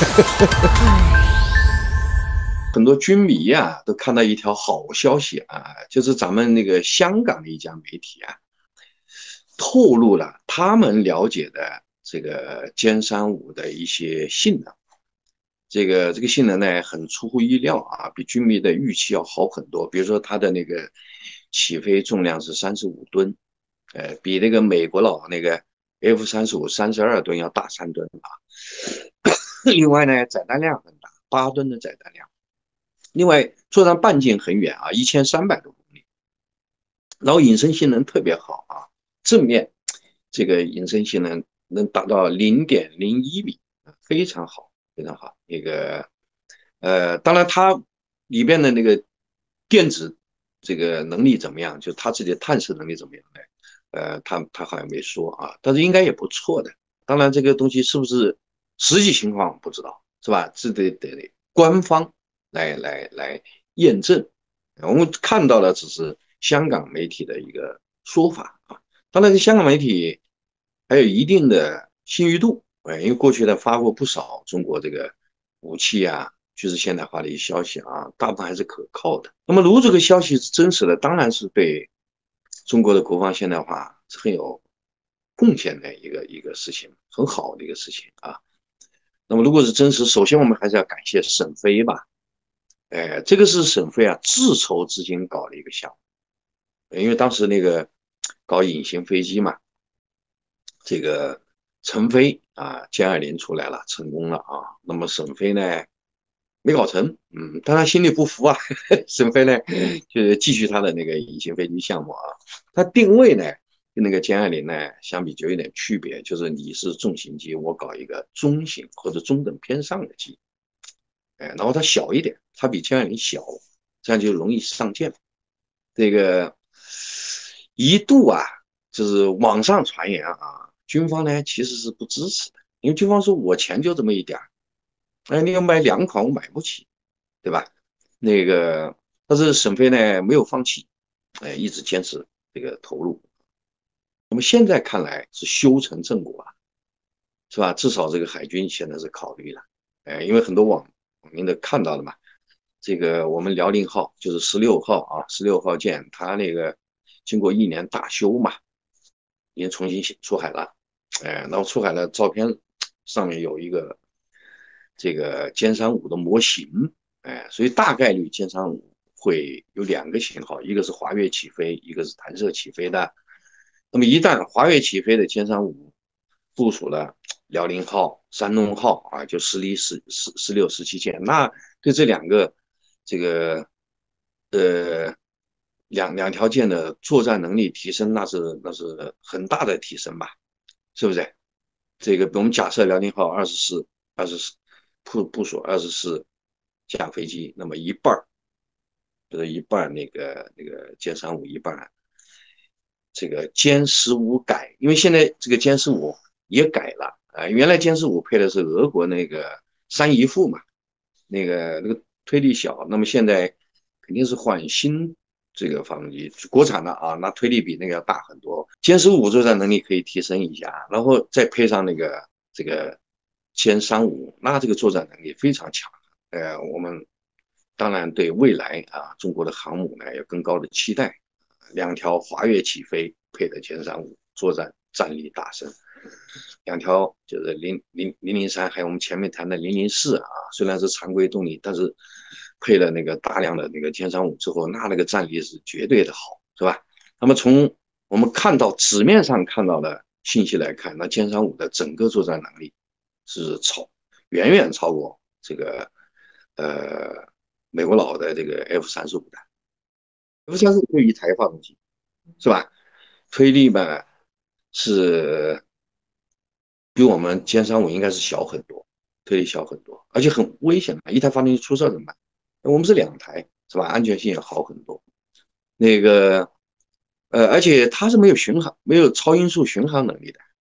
很多军迷啊，都看到一条好消息啊，就是咱们那个香港的一家媒体啊，透露了他们了解的这个歼35的一些性能。这个性能呢，很出乎意料啊，比军迷的预期要好很多。比如说它的那个起飞重量是35吨，比那个美国佬那个 F-3532吨要大3吨啊。另外呢，载弹量很大，8吨的载弹量。另外，作战半径很远啊，1300多公里，然后隐身性能特别好啊，正面这个隐身性能能达到0.01米，非常好，非常好。当然它里边的那个电子这个能力怎么样，就它自己的探测能力怎么样呢？他好像没说啊，但是应该也不错的。当然，这个东西是不是实际情况不知道，是吧？这得官方来验证。我们看到的只是香港媒体的一个说法啊。当然，香港媒体还有一定的信誉度，因为过去呢发过不少中国这个武器啊、军事现代化的一些消息啊，大部分还是可靠的。那么，如果这个消息是真实的，当然是对中国的国防现代化是很有贡献的一个事情，很好的一个事情啊。那么，如果是真实，首先我们还是要感谢沈飞吧。这个是沈飞啊自筹资金搞的一个项目，因为当时那个搞隐形飞机嘛，这个陈飞啊歼20出来了，成功了啊。那么沈飞呢没搞成，但他心里不服啊，沈飞呢就是继续他的那个隐形飞机项目啊。他定位呢跟那个歼20呢相比就有点区别，就是你是重型机，我搞一个中型或者中等偏上的机。然后它小一点，它比歼20小，这样就容易上舰。这个一度啊，就是网上传言啊，军方呢其实是不支持的，因为军方说我钱就这么一点儿，你要买2款我买不起，对吧？那个，但是沈飞呢没有放弃，一直坚持这个投入。那么现在看来是修成正果了，是吧？至少这个海军现在是考虑了，因为很多网民都看到了嘛，这个我们辽宁号就是16号啊，16号舰，它那个经过1年大修嘛，已经重新出海了，然后出海的照片上面有一个这个歼35的模型，所以大概率歼35会有2个型号，一个是滑跃起飞，一个是弹射起飞的。那么一旦滑跃起飞的歼35部署了辽宁号、山东号啊，就16、17舰，那对这这个呃两条舰的作战能力提升，那是很大的提升吧，是不是？这个我们假设辽宁号二十四部署24架飞机，那么一半就是一半那个歼35一半这个歼15改，因为现在这个歼15也改了啊，原来歼15配的是俄国那个三姨父嘛，那个推力小，那么现在肯定是换新这个发动机，国产的啊，那推力比那个要大很多，歼15作战能力可以提升一下，然后再配上这个歼35，那这个作战能力非常强。我们当然对未来啊中国的航母呢有更高的期待。2条滑跃起飞配的歼35，作战战力大升。2条就是003，还有我们前面谈的004啊，虽然是常规动力，但是配了那个大量的那个歼35之后，那个战力是绝对的好，是吧？那么从我们看到纸面上看到的信息来看，那歼35的整个作战能力是远远超过这个美国佬的这个 F-35的。F-35就一台发动机，是吧？推力嘛是比我们歼35应该是小很多，推力小很多，而且很危险嘛。一台发动机出事怎么办？我们是2台，是吧？安全性也好很多。那个而且它是没有巡航、没有超音速巡航能力的，